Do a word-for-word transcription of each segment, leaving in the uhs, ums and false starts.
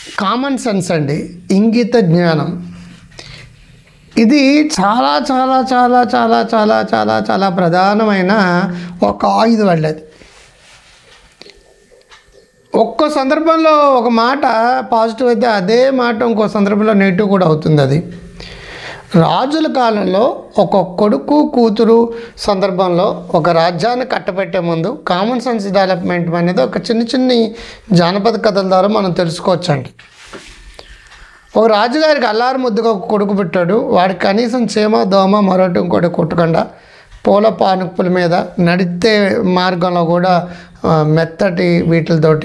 Common sense అండి, ఇంగిత జ్ఞానం. ఇది చాలా చాలా చాలా చాలా చాలా చాలా చాలా ప్రధానమైన ఒక ఆయుధం అండి. అది ఒక్కో సందర్భంలో ఒక మాట పాజిటివ్ అయితే అదే మాట ఇంకో సందర్భంలో నెగిటివ్ కూడా అవుతుంది. అది రాజుల కాలంలో ఒక కొడుకు కూతురు సందర్భంలో ఒక రాజ్యాన్ని కట్టబెట్టే ముందు కామన్ సెన్స్ డెవలప్మెంట్ అనేది ఒక చిన్న చిన్ని జానపద కథల ద్వారా మనం తెలుసుకోవచ్చండి. ఒక రాజుగారికి అల్లారు ముద్దుగా ఒక కొడుకు పెట్టాడు. వాడికి కనీసం చీమ దోమ మరొకటి ఇంకోటి కొట్టకుండా పూల పానుపుల మీద నడితే మార్గంలో కూడా మెత్తటి వీటితోటి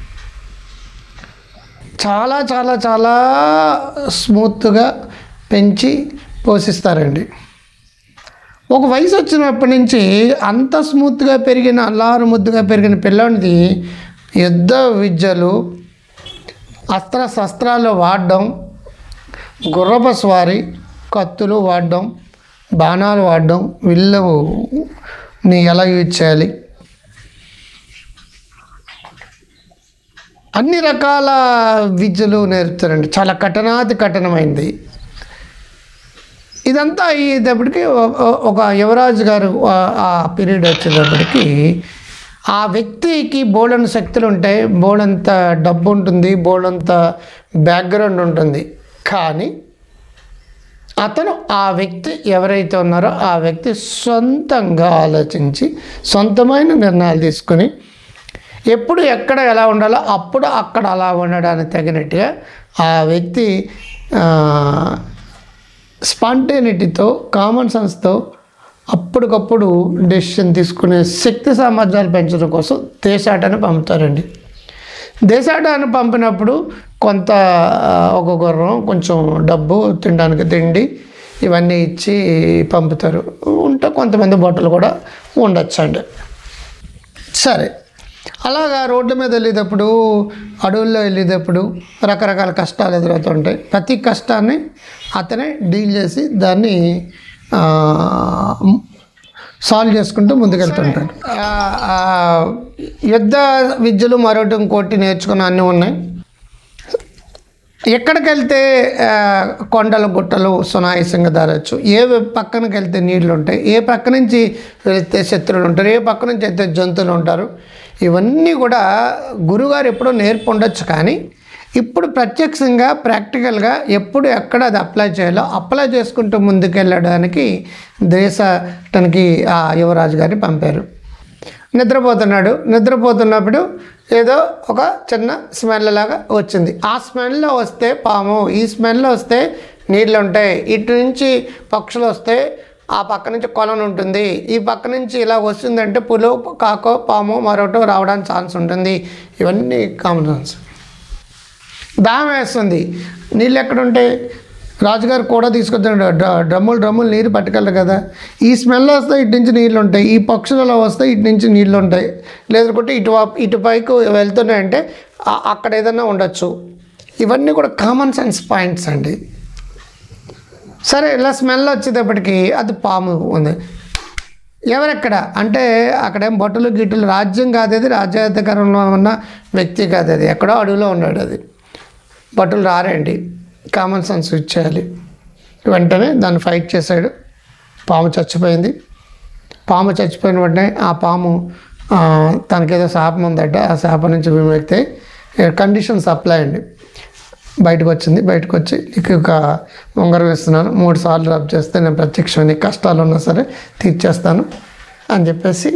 చాలా చాలా చాలా స్మూత్గా పెంచి పోషిస్తారండి. ఒక వయసు వచ్చినప్పటి నుంచి అంత స్మూత్గా పెరిగిన అల్లారు ముద్దుగా పెరిగిన పిల్లాడిది యుద్ధ విద్యలు, అస్త్ర శస్త్రాలు వాడడం, గుర్రపు స్వారీ, కత్తులు వాడడం, బాణాలు వాడడం, విల్లుని ఎలా యూజ్ చేయాలి, అన్ని రకాల విద్యలు నేర్పుతారండి. చాలా కఠినాతి కఠినమైంది. ఇదంతా అయ్యేటప్పటికి ఒక యువరాజు గారు ఆ పీరియడ్ వచ్చేటప్పటికి ఆ వ్యక్తికి బోల్డంత శక్తులు ఉంటాయి, బోల్డంత డబ్బు ఉంటుంది, బోల్డంత బ్యాక్గ్రౌండ్ ఉంటుంది. కానీ అతను ఆ వ్యక్తి ఎవరైతే ఉన్నారో ఆ వ్యక్తి సొంతంగా ఆలోచించి సొంతమైన నిర్ణయాలు తీసుకొని ఎప్పుడు ఎక్కడ ఎలా ఉండాలో అప్పుడు అక్కడ అలా ఉండడానికి తగినట్టుగా ఆ వ్యక్తి స్పాంటేనిటీతో, కామన్ సెన్స్తో అప్పటికప్పుడు డెసిషన్ తీసుకునే శక్తి సామర్థ్యాలు పెంచడం కోసం దేశాటను పంపుతారండి. దేశాటను పంపినప్పుడు కొంత ఒక గుర్రం, కొంచెం డబ్బు, తినడానికి తిండి ఇవన్నీ ఇచ్చి పంపుతారు. ఉంటే కొంతమంది బట్టలు కూడా ఉండొచ్చండి. సరే, అలాగా రోడ్ల మీద వెళ్ళేటప్పుడు, అడవుల్లో వెళ్ళేటప్పుడు రకరకాల కష్టాలు ఎదురవుతుంటాయి. ప్రతి కష్టాన్ని అతనే డీల్ చేసి దాన్ని సాల్వ్ చేసుకుంటూ ముందుకెళ్తుంటాడు. యుద్ధ విద్యలు మరొకటి ఇంకోటి నేర్చుకున్న అన్నీ ఉన్నాయి. ఎక్కడికి వెళ్తే కొండలు గుట్టలు సునాయాసంగా దారచ్చు, ఏ పక్కనకి వెళ్తే నీళ్ళు ఉంటాయి, ఏ పక్క నుంచి వెళ్తే శత్రువులు ఉంటారు, ఏ పక్క నుంచి వెళ్తే జంతువులు ఉంటారు, ఇవన్నీ కూడా గురుగారు ఎప్పుడో నేర్పు ఉండొచ్చు. కానీ ఇప్పుడు ప్రత్యక్షంగా ప్రాక్టికల్గా ఎప్పుడు ఎక్కడ అది అప్లై చేయాలో అప్లై చేసుకుంటూ ముందుకెళ్ళడానికి దేశానికి ఆ యువరాజు గారిని పంపారు. నిద్రపోతున్నాడు. నిద్రపోతున్నప్పుడు ఏదో ఒక చిన్న స్మెల్ లాగా వచ్చింది. ఆ స్మెల్లో వస్తే పాము, ఈ స్మెల్లో వస్తే నీళ్ళు ఉంటాయి, ఇటు నుంచి పక్షులు వస్తే ఆ పక్క నుంచి కొలను ఉంటుంది, ఈ పక్క నుంచి ఇలా వస్తుందంటే పులు, కాకో, పాము మరొకటి రావడానికి ఛాన్స్ ఉంటుంది. ఇవన్నీ కామన్ సెన్స్. దాహం వేస్తుంది, నీళ్ళు ఎక్కడ ఉంటాయి? రాజుగారు కూడా తీసుకొచ్చాడు, డ్రమ్ములు డ్రమ్ములు నీరు పట్టుకెళ్ళరు కదా. ఈ స్మెల్ వస్తే ఇటు నుంచి నీళ్ళు ఉంటాయి, ఈ పక్షులలో వస్తే ఇటు నుంచి నీళ్ళు ఉంటాయి, లేదంటే ఇటు ఇటు పైకి వెళ్తున్నాయంటే అక్కడ ఏదైనా ఉండొచ్చు. ఇవన్నీ కూడా కామన్ సెన్స్ పాయింట్స్ అండి. సరే, ఇలా స్మెల్ వచ్చేటప్పటికి అది పాము ఉంది. ఎవరెక్కడ అంటే అక్కడేం బట్టలు గిట్టులు, రాజ్యం కాదు అది, రాజ్యాధికారంలో ఉన్న వ్యక్తి కాదు అది, ఎక్కడో అడవిలో ఉన్నాడు. అది బట్టలు రారండి, కామన్ సెన్స్ యూజ్ చేయాలి. వెంటనే దాన్ని ఫైట్ చేశాడు. పాము చచ్చిపోయింది. పాము చచ్చిపోయిన వెంటనే ఆ పాము తనకేదో శాపం ఉందట, ఆ శాపం నుంచి విముక్తి కండిషన్స్ అప్లై అండి. బయటకు వచ్చింది. బయటకు వచ్చి నీకు ఒక ఉంగరం ఇస్తున్నాను, మూడు సార్లు రబ్ చేస్తే నేను ప్రత్యక్షం, నీకు కష్టాలు ఉన్నా సరే తీర్చేస్తాను అని చెప్పేసి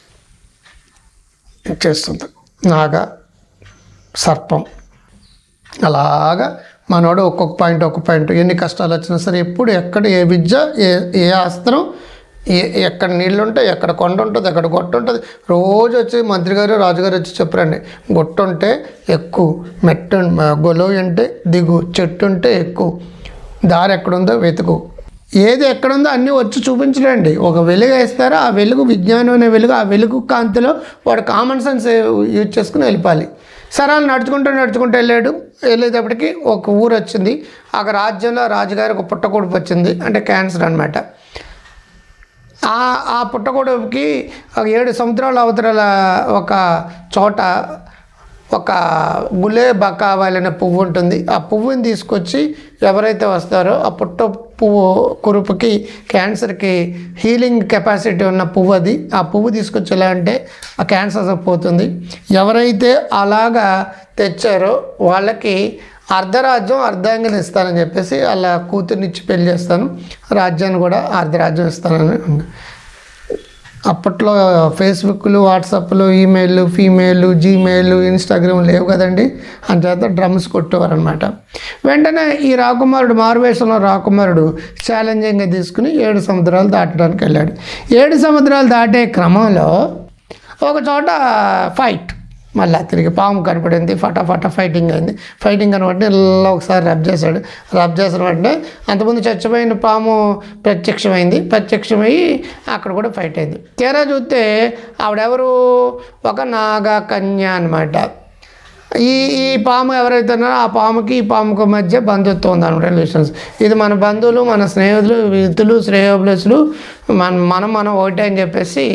చేస్తుంది. నాగా, సర్పం, అలాగా మనోడు ఒక్కొక్క పాయింట్ ఒక్కొక్క పాయింట్ ఎన్ని కష్టాలు వచ్చినా సరే ఎప్పుడు ఎక్కడ ఏ విద్య, ఏ ఏ అస్త్రం, ఏ ఎక్కడ నీళ్ళు ఉంటాయి, ఎక్కడ కొండ ఉంటుంది, ఎక్కడ గొట్ట ఉంటుంది. రోజు వచ్చి మంత్రి గారు రాజుగారు వచ్చి చెప్పరండి, గొట్ట ఉంటే ఎక్కువ, మెట్టు గొలవు అంటే దిగు, చెట్టు ఉంటే ఎక్కువ, దారి ఎక్కడుందో వెతుకు, ఏది ఎక్కడుందో అన్నీ వచ్చి చూపించలేండి. ఒక వెలుగు వేస్తారో ఆ వెలుగు విజ్ఞానం అనే వెలుగు, ఆ వెలుగు కాంతిలో వాడు కామన్ సెన్స్ యూజ్ చేసుకుని వెళ్ళిపోవాలి. సరే, వాళ్ళు నడుచుకుంటూ నడుచుకుంటూ వెళ్ళాడు. వెళ్ళేటప్పటికి ఒక ఊరు వచ్చింది. ఆ రాజ్యంలో రాజుగారి ఒక పుట్టకొడుపు వచ్చింది, అంటే క్యాన్సర్ అనమాట. ఆ ఆ పుట్టకొడుపుకి ఏడు సముద్రాల అవతరాల ఒక చోట ఒక గులేబకావాలి అనే పువ్వు ఉంటుంది. ఆ పువ్వుని తీసుకొచ్చి ఎవరైతే వస్తారో ఆ పుట్ట పువ్వు కురుపుకి క్యాన్సర్కి హీలింగ్ కెపాసిటీ ఉన్న పువ్వు అది. ఆ పువ్వు తీసుకొచ్చి ఎలా అంటే ఆ క్యాన్సర్ పోతుంది. ఎవరైతే అలాగా తెచ్చారో వాళ్ళకి అర్ధరాజ్యం అర్ధాంగిని ఇస్తానని చెప్పేసి అలా కూతుర్నిచ్చి పెళ్లి చేస్తాను, రాజ్యాన్ని కూడా అర్ధరాజ్యం ఇస్తానని. అప్పట్లో ఫేస్బుక్లు, వాట్సాప్లు, ఈమెయిల్, ఫీమెయిల్, జీమెయిల్, ఇన్స్టాగ్రామ్ లేవు కదండి. అంచేత డ్రమ్స్ కొట్టేవారు అనమాట. వెంటనే ఈ రాకుమారుడు, మారువేషంలో రాకుమారుడు ఛాలెంజింగ్గా తీసుకుని ఏడు సముద్రాలు దాటడానికి వెళ్ళాడు. ఏడు సముద్రాలు దాటే క్రమంలో ఒక చోట ఫైట్, మళ్ళీ తిరిగి పాము కనపడింది, ఫటాఫట ఫైటింగ్ అయింది. ఫైటింగ్ కనబడి ఇలా ఒకసారి రబ్ చేశాడు. రబ్ చేసిన వెంటనే అంతకుముందు చచ్చిపోయిన పాము ప్రత్యక్షమైంది. ప్రత్యక్షమయ్యి అక్కడ కూడా ఫైట్ అయింది. తీరా చూస్తే ఆవిడెవరు, ఒక నాగా కన్య అనమాట. ఈ ఈ పాము ఎవరైతే ఉన్నారో ఆ పాముకి ఈ పాముకు మధ్య బంధుత్వం ఉందన్నమాట, రిలేషన్స్. ఇది మన బంధువులు, మన స్నేహితులు, మిత్రులు, శ్రేయోభిలాషులు, మన మనం మనం ఒకటే అని చెప్పేసి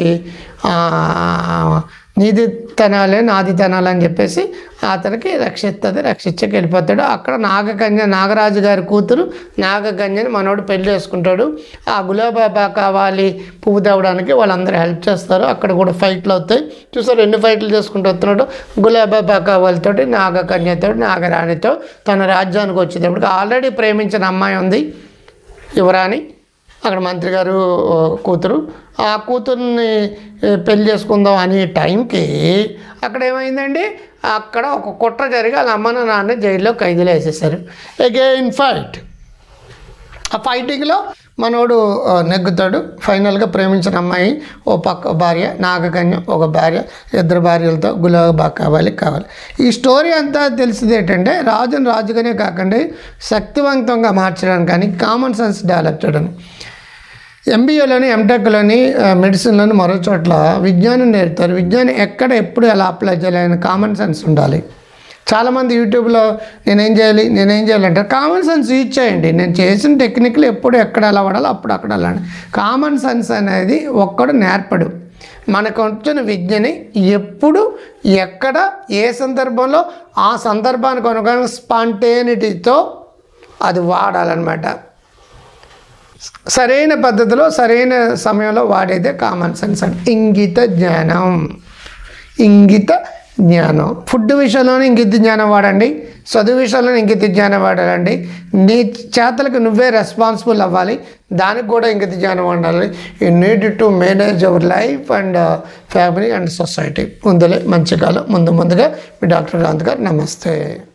నీది తనాలే నాది తనాలి అని చెప్పేసి అతనికి రక్షిస్తుంది. రక్షించకి వెళ్ళిపోతాడు. అక్కడ నాగకన్య, నాగరాజు గారి కూతురు నాగకన్యని మనోడు పెళ్లి చేసుకుంటాడు. ఆ గులాబా కావాలి పువ్వు తవ్వడానికి వాళ్ళందరూ హెల్ప్ చేస్తారు. అక్కడ కూడా ఫైట్లు అవుతాయి. చూసారు ఎన్ని ఫైట్లు చేసుకుంటూ వస్తున్నాడు. గులాబా కావాలితోటి, నాగకన్యతో, నాగరాణితో తన రాజ్యానికి వచ్చేటప్పటికి ఆల్రెడీ ప్రేమించిన అమ్మాయి ఉంది యువరాణి, అక్కడ మంత్రి గారు కూతురు. ఆ కూతుర్ని పెళ్లి చేసుకుందాం అనే టైంకి అక్కడ ఏమైందండి, అక్కడ ఒక కుట్ర జరిగి వాళ్ళ అమ్మను నాన్న జైల్లో ఖైదీలో వేసేసారు. Again fight. ఆ ఫైటింగ్లో మనోడు నెగ్గుతాడు. ఫైనల్గా ప్రేమించిన అమ్మాయి ఓ పక్క భార్య, నాగకన్య ఒక భార్య, ఇద్దరు భార్యలతో గులాబా కావాలి కావాలి. ఈ స్టోరీ అంతా తెలిసింది ఏంటంటే రాజుని రాజుగానే కాకుండా శక్తివంతంగా మార్చడానికి కానీ కామన్ సెన్స్ డెవలప్ చేయడానికి. ఎంబీఏలోని, ఎంటెక్లోని, మెడిసిన్లోని మరో చోట్ల విజ్ఞానం నేర్పుతారు. విజ్ఞానం ఎక్కడ ఎప్పుడు ఎలా అప్లై చేయాలని కామన్ సెన్స్ ఉండాలి. చాలామంది యూట్యూబ్లో నేనేం చేయాలి నేనేం చేయాలంటే కామన్ సెన్స్ యూజ్ చేయండి. నేను చేసిన టెక్నిక్లు ఎప్పుడు ఎక్కడ ఎలా వాడాలో అప్పుడు అక్కడ వెళ్ళండి. కామన్ సెన్స్ అనేది ఒక్కడు నేర్పడు. మనకు వచ్చిన విద్యని ఎప్పుడు ఎక్కడ ఏ సందర్భంలో ఆ సందర్భానికి అనుగుణంగా స్పాంటేనిటీతో అది వాడాలన్నమాట. సరైన పద్ధతిలో సరైన సమయంలో వాడేదే కామన్ సెన్స్ అంటే ఇంగిత జ్ఞానం. ఇంగిత జ్ఞానం ఫుడ్ విషయంలోనే ఇంగిత జ్ఞానం వాడండి, చదువు విషయంలో ఇంగిత జ్ఞానం వాడాలండి. నీ చేతలకు నువ్వే రెస్పాన్సిబుల్ అవ్వాలి, దానికి కూడా ఇంగిత జ్ఞానం ఉండాలి. You need to manage our life and family and society. ముందులే మంచి కాలం. ముందు ముందుగా మీ డాక్టర్ క్రాంతికర్. నమస్తే.